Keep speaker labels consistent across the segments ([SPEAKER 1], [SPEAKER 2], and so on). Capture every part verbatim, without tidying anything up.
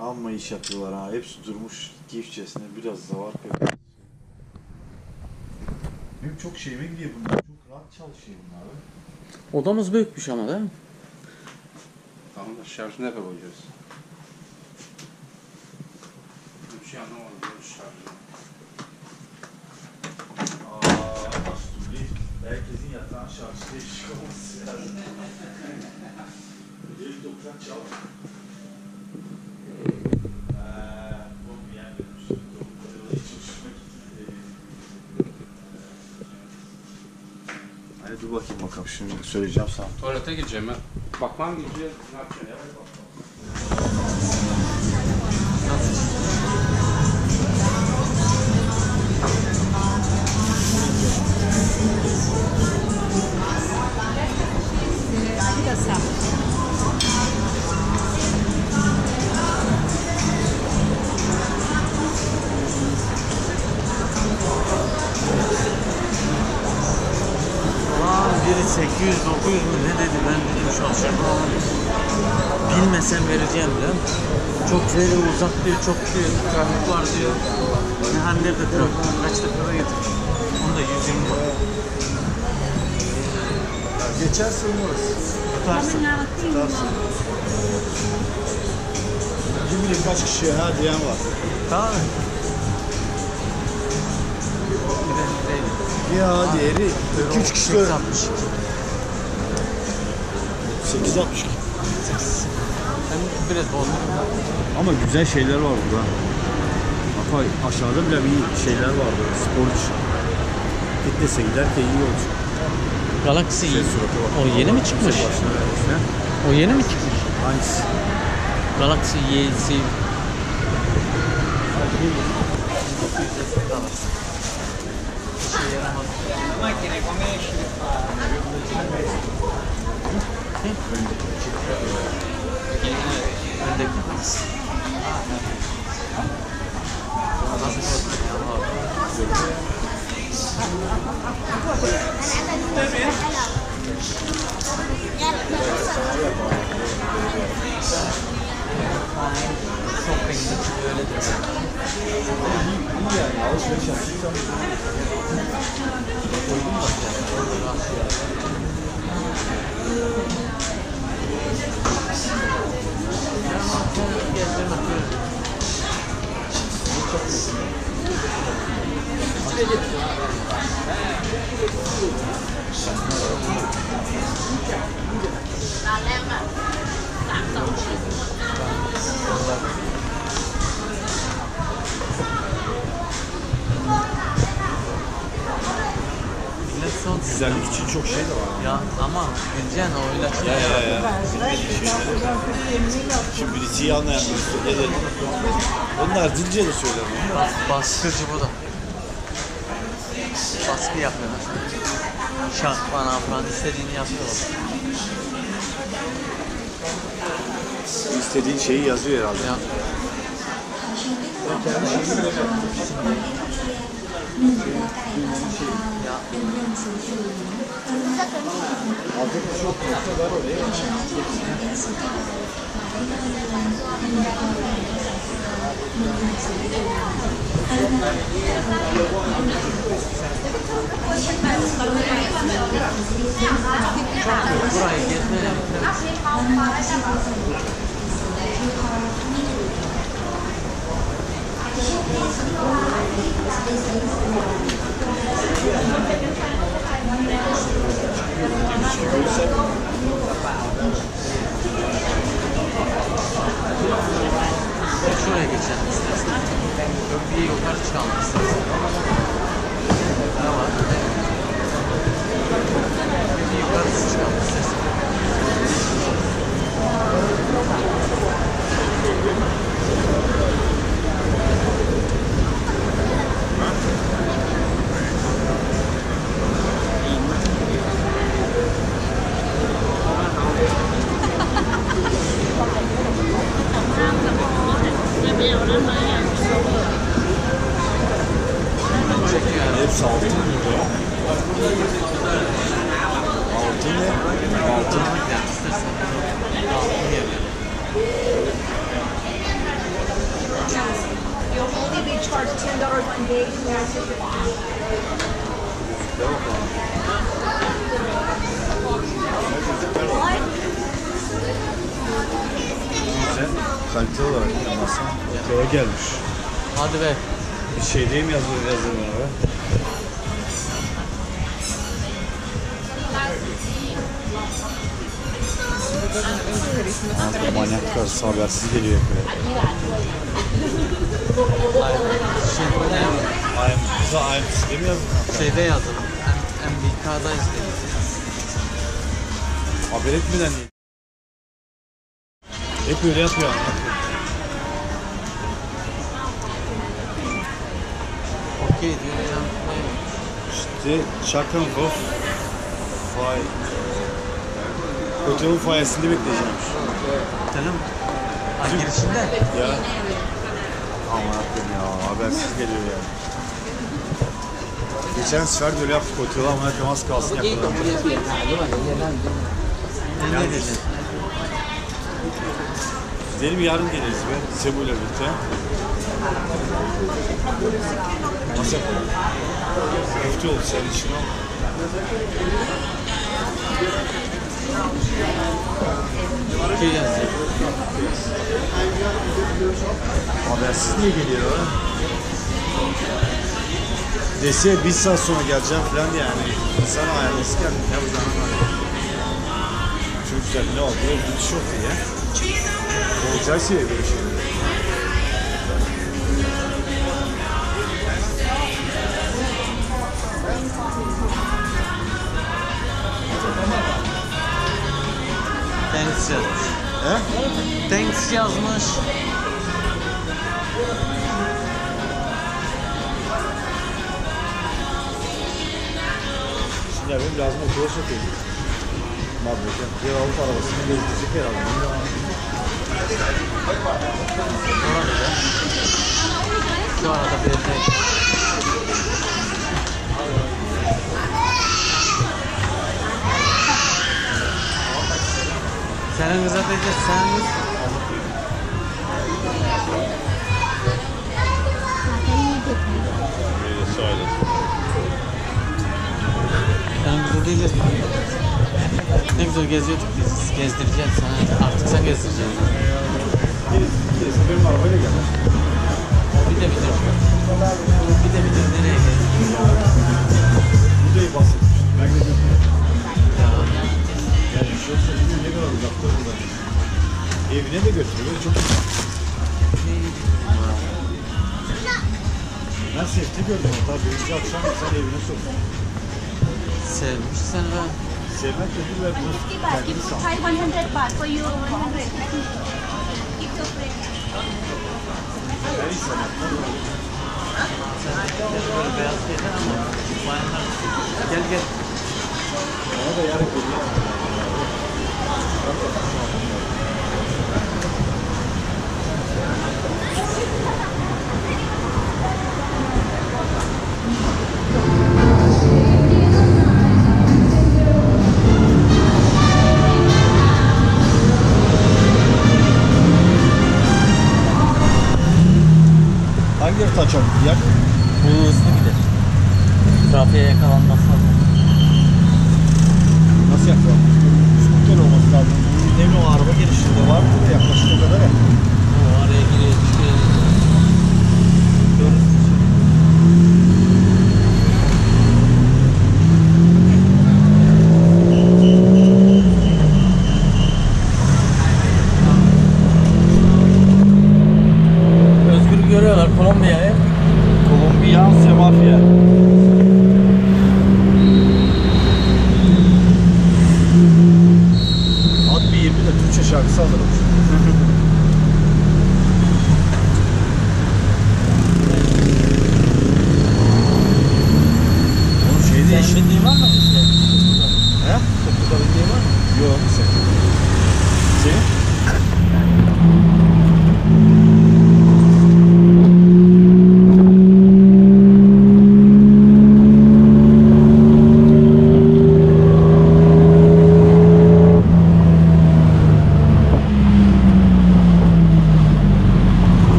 [SPEAKER 1] Amma iş yapıyorlar ha. Hepsi durmuş gifçesine, biraz da var köpek. Benim çok şeyime gidiyor bunlar. Çok rahat çalışıyor bunlar.
[SPEAKER 2] Odamız büyükmüş ama değil mi?
[SPEAKER 3] Tamam da şarjı nereye koyacağız? Bir şey anlamadım. Şarjı.
[SPEAKER 1] Aaa nasıl değil? Herkesin yatağın şarjı diye çıkaması lazım. Böyle toprak çal. Hadi dur bakayım bakalım, şimdi söyleyeceğim sana.
[SPEAKER 3] Tuvalete gideceğim ben. Bakmam gideceğim. Ne yapacağım ya?
[SPEAKER 2] Biri sekiz yüz dokuz yüz mu ne dedi, ben dedim şaşırdım ama bilmesem vereceğim diyor. Çok veri uzak diyor, çok diyor, trafik var diyor. Ne hani nerede trafik, kaç dakikada getirmiş. Onda yüz yirmi var.
[SPEAKER 1] Geçerse umarız.
[SPEAKER 2] Tutarsın.
[SPEAKER 1] Tutarsın. Kim bilir kaç kişiye ha diyen var.
[SPEAKER 2] Tamam. Bir de değil.
[SPEAKER 1] Ya diğeri iki üç kişi
[SPEAKER 2] sekiz altmış.
[SPEAKER 1] sekiz altmış iki.
[SPEAKER 2] Ben biraz bozdum.
[SPEAKER 1] Ama güzel şeyler var burada. Bak aşağıda bile bir şeyler var böyle, spor için. Fitness'e giderken iyi olacak.
[SPEAKER 2] Galaxy
[SPEAKER 1] Şey,
[SPEAKER 2] o yeni mi çıkmış? O yeni mi çıkmış?
[SPEAKER 1] Hangisi?
[SPEAKER 2] Galaxy Y C.
[SPEAKER 1] Güzellik için çok şey de var.
[SPEAKER 2] Ya ama bileceksin o ilaç.
[SPEAKER 1] Ya ya ya. Şimdi birisi iyi anlayan birisi. Ne dedi? Onlar dilce de söyler onu.
[SPEAKER 2] Bas, baskıcı bu da. Baskı yapıyorlar. Şak bana falan istediğini yapıyorlar.
[SPEAKER 1] İstediğin şeyi yazıyor herhalde.
[SPEAKER 2] Ya. Burayı gezmeye şuraya geçelim istersen. Köprüyü yukarı çıkalım istersen. Ne var? Köprüyü yukarı çıkalım istersen.
[SPEAKER 1] Güzel. Kalite olarak yapmazsan köye gelmiş.
[SPEAKER 2] Hadi be.
[SPEAKER 1] Bir şey değil mi yazıyor yazıyor abi? Abi manyak karısı habersiz geliyor köye.
[SPEAKER 2] Şey,
[SPEAKER 1] I'm, bize I'm size mi yazdın?
[SPEAKER 2] şeyde yazdım. M B K'da izledim.
[SPEAKER 1] Haber etmeden değil. Hep öyle yapıyor.
[SPEAKER 2] Okey diyor ya.
[SPEAKER 1] İşte Çakın Wolf Fay Otelin fayesinde bekleyeceğim.
[SPEAKER 2] Tamam. Ha, girişinde.
[SPEAKER 1] Ya. Aman akım ya habersiz geliyor yani. Geçen sefer de öyle yaptık otele ama akım az kalsın yapalım.
[SPEAKER 2] Ne ne dedin?
[SPEAKER 1] Gidelim yarın geliriz be Sebu'yla birlikte. Nasıl yapalım? Köfte oldu senin için ama.
[SPEAKER 2] Okey yazıyor.
[SPEAKER 1] Habersiz niye geliyor? Dese bir saat sonra geleceğim falan yani. İnsan ayarlasın kendini ne yapacağını anlamadım. Çok güzel ne oldu? Bir şey oldu ya. Olacak şey böyle şey.
[SPEAKER 2] Thanks yazmış.
[SPEAKER 1] He?
[SPEAKER 2] Thanks yazmış.
[SPEAKER 1] Şimdi benim lazım okula sokayım. Mabluken. Bir alıp arabasını gezdirecek herhalde.
[SPEAKER 2] Orada. Şu arada bir yerde. Senin kıza peki sen
[SPEAKER 1] Öyle söyle.
[SPEAKER 2] senin kıza değil de ne güzel geziyorduk biz. Gezdireceğim sana. Artık sen gezdireceksin.
[SPEAKER 1] Benim arabayla geldim.
[SPEAKER 2] Bir de bitir. Bir de bitir. Nereye gezdin?
[SPEAKER 1] Videoyu bahsetmiş. Ben de götürdüm.
[SPEAKER 2] Ya.
[SPEAKER 1] Yani şu sözünü ne kadar uzakta burada. Evine de götürüyor. Çok uzak. Ben sefte gördüm. Hatta birinci akşam sen evine soktun.
[SPEAKER 2] Sevmiş seni be.
[SPEAKER 1] Sevmek dedi ve bunu kendini sağ.
[SPEAKER 4] five hundred baht for you. one hundred. It's your friend.
[SPEAKER 1] Ben hiç sevmem.
[SPEAKER 2] Böyle beyaz şeyler ama bayanlar. Gel gel.
[SPEAKER 1] Bana da yarın geliyor. Hangi yeri taçalım diğer?
[SPEAKER 2] Bu hızlı gider. Trafiğe yakalanmaz.
[SPEAKER 1] Nasıl yapalım? Skuter olması lazım. Emin o araba girişinde var mı? Yaklaşık o kadar ya.
[SPEAKER 2] O araya giriyor, çıkıyor. Görürsün. Özgür görüyorlar Kolombiya'yı.
[SPEAKER 1] Kolombiya, Semafya. At bir yirmi de Türkçe şarkısı alırım.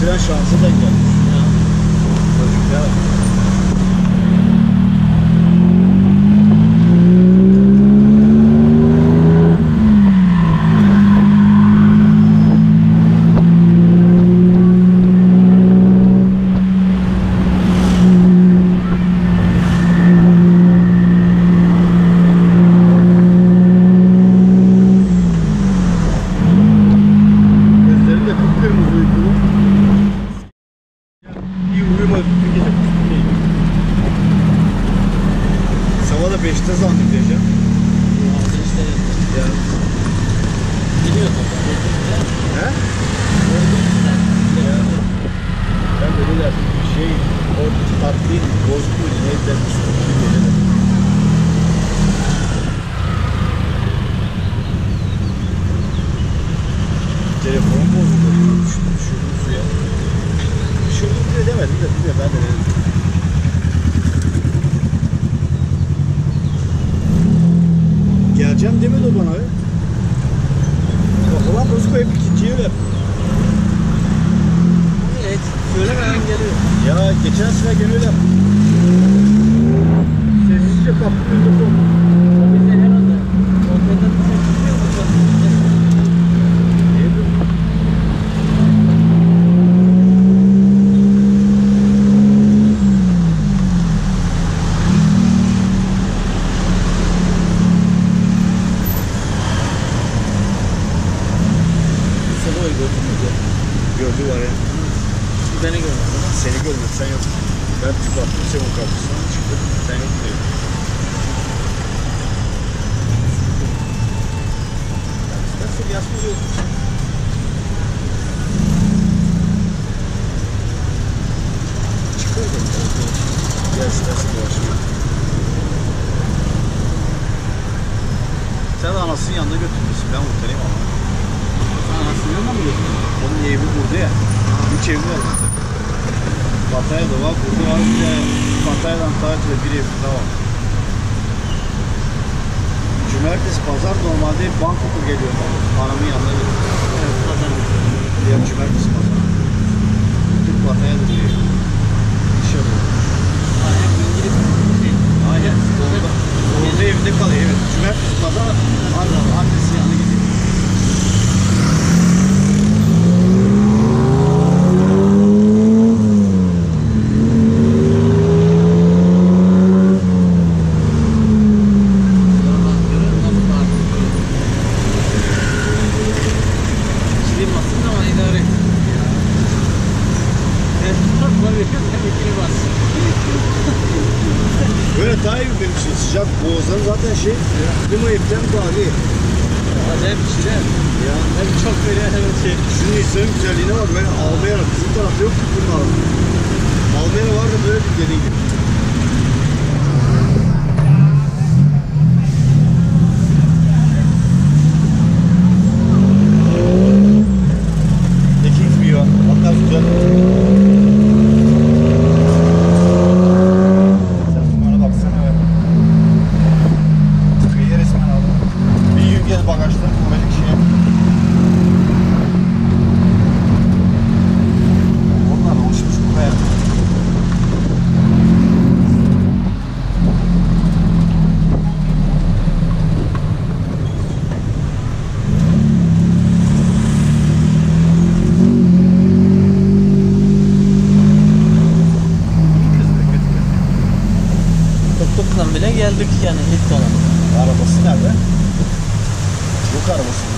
[SPEAKER 1] Harbiden şansı da gelmiş.
[SPEAKER 2] Ya.
[SPEAKER 1] Çocuk ya. Gözleri de kıpkırmızı uykulu. İyi uyumadı bütün gece. Sabah da beşte zannedeceğim. Ya.
[SPEAKER 2] Biliyordum.
[SPEAKER 1] He? Ya. Ben böyle de şey, o tatlıydı, bozukuydu, neydi de bir sürü gece. Telefonum bozuldu. Düşürdüm, düşürdüm suya. Düşürdüm diye demedim de bir de ben de dedim. Geleceğim demedi o bana ya. Bak ulan bozuk hep ikinciye öyle.
[SPEAKER 2] Evet. Söylemeden geliyor.
[SPEAKER 1] Ya geçen sene gene öyle. Sessizce kaptı telefon.
[SPEAKER 2] Biz de herhalde. Ortada bir şey çıkıyor mu?
[SPEAKER 1] Niye böyle?
[SPEAKER 2] Sabah'ı gördüm mü?
[SPEAKER 1] Gördü var ya.
[SPEAKER 2] Beni görmedi.
[SPEAKER 1] Seni görmedi, sen yok. Ben tıklattım senin kapısına çıktı. Sen yok diyor. Nasıl yazmıyor yok. Çıkıyor da. Gelsin dersin dolaşıyor. Sen de anasının yanına götürmüşsün. Ben muhtereyim ama.
[SPEAKER 2] Anasını yanına mı götürdün?
[SPEAKER 1] Onun evi burada ya. Üç evi var. Pataya'da var, burada var. Bir de Pataya'dan Tarih'te bir ev daha var. Cumartesi, pazar normalde Bangkok'a geliyor ben. Anamın yanına geliyor.
[SPEAKER 2] Evet, pazar günü.
[SPEAKER 1] Diğer cumartesi, pazar. Gittik Pataya'da diyor. İşe bu.
[SPEAKER 2] Aynen İngiliz şey.
[SPEAKER 1] Aynen. Orada, orada evinde kalıyor. Evet. Cumartesi, pazar anne, annesi yanına gidiyor.
[SPEAKER 2] Çilimazsın ama idare et. Evet, tutma bir kız hem ikili bassın.
[SPEAKER 1] Böyle daha iyi benim için. Sıcak boğazları zaten şey, klima ipten daha iyi.
[SPEAKER 2] Acayip bir şey değil mi?
[SPEAKER 1] Ya.
[SPEAKER 2] Hem çok böyle hem şey.
[SPEAKER 1] Şunun insanın güzelliğine bak. Ben Almanya'da bizim tarafta yok ki bunun ağzı. Almanya'da var da böyle bir dediğin gibi. Ne gitmiyor. Hatta güzel. Sen bana baksana be. Kıyıya resmen aldım. Bir gün gez bagajdan koyacak şeye. Onlar oluşmuş buraya.
[SPEAKER 2] Tuk tukla bile geldik yani ilk olan.
[SPEAKER 1] Arabası nerede? Yok arabası.